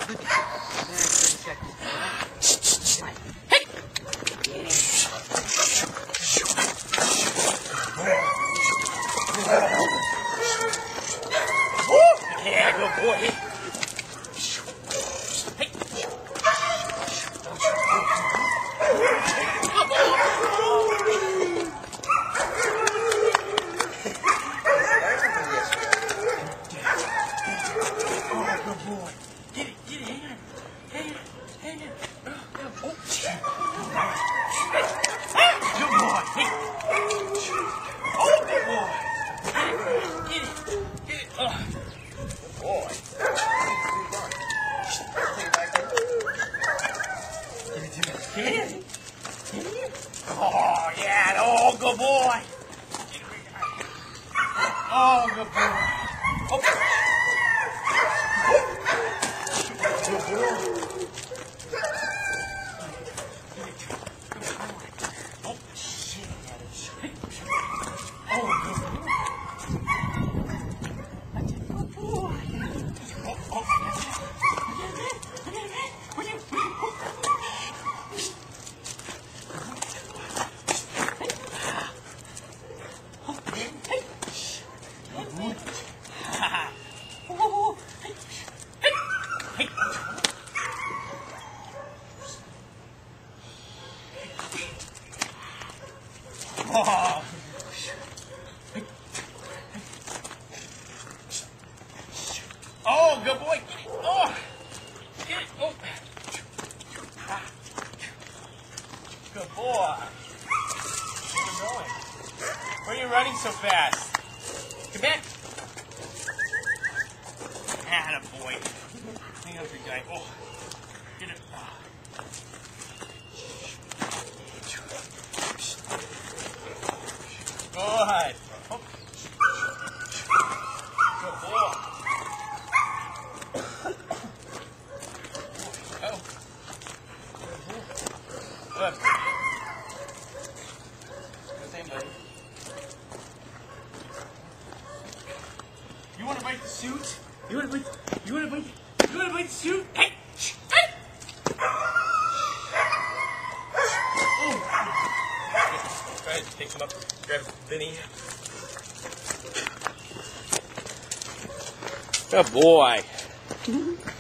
Yeah, good boy. Get it, hang on. Oh, good boy. Hey. Oh, good boy. Get it. Oh, good boy. Give it. Oh, yeah. Oh, good boy. Oh, good boy. Oh. Oh, good boy. Oh, get it. Oh. Good boy. Where are you going? Where are you running so fast? Come back. Atta boy. Hang on for your guy. Oh, get it. Good. Oh. Good boy. Oh. Good. Good thing, buddy. You want to bite the suit? You want to bite the suit? Hey! Hey! Oh. Go ahead, pick him up. Grab Vinny. Good boy.